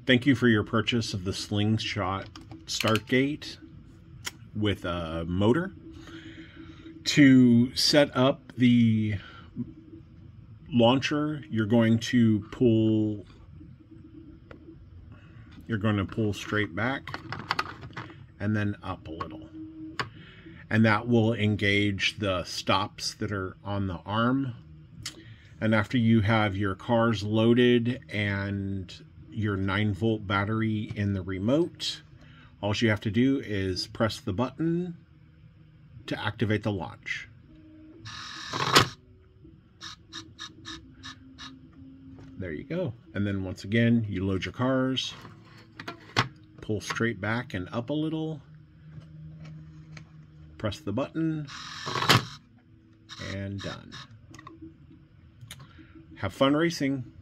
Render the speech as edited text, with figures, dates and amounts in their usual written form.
Thank you for your purchase of the Sling Shot start gate with a motor. To set up the launcher, you're going to pull straight back and then up a little. And that will engage the stops that are on the arm. And after you have your cars loaded and your 9-volt battery in the remote, all you have to do is press the button to activate the launch. There you go. And then once again, you load your cars, pull straight back and up a little, press the button, and done. Have fun racing.